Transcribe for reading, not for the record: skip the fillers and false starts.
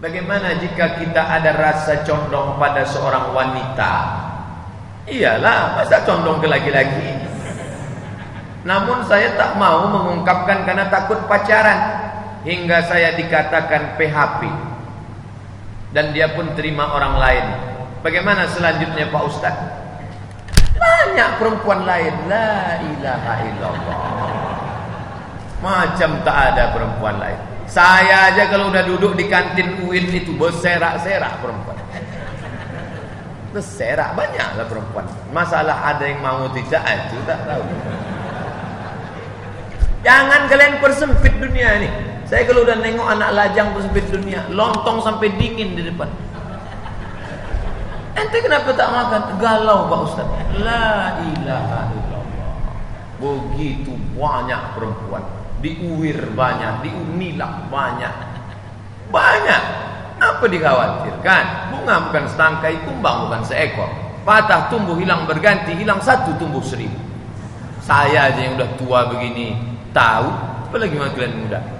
Bagaimana jika kita ada rasa condong pada seorang wanita? Iyalah, masa condong ke laki-laki? Namun saya tak mau mengungkapkan karena takut pacaran, hingga saya dikatakan PHP, dan dia pun terima orang lain. Bagaimana selanjutnya Pak Ustaz? Banyak perempuan lain. La ilaha illallah. Macam tak ada perempuan lain. Saya aja kalau udah duduk di kantin UIN itu berserak-serak perempuan. Berserak, banyaklah perempuan. Masalah ada yang mau tidak, itu tak tahu. Jangan kalian persempit dunia ini. Saya kalau udah nengok anak lajang persempit dunia, lontong sampai dingin di depan. Ente kenapa tak makan? Galau Pak Ustaz. La ilaha illallah. Begitu banyak perempuan. Di UIR banyak, di UNILAK banyak. Banyak. Apa dikhawatirkan? Bunga bukan setangkai, kumbang bukan seekor. Patah tumbuh hilang berganti, hilang satu tumbuh seribu. Saya aja yang udah tua begini tahu, apalagi kalian muda.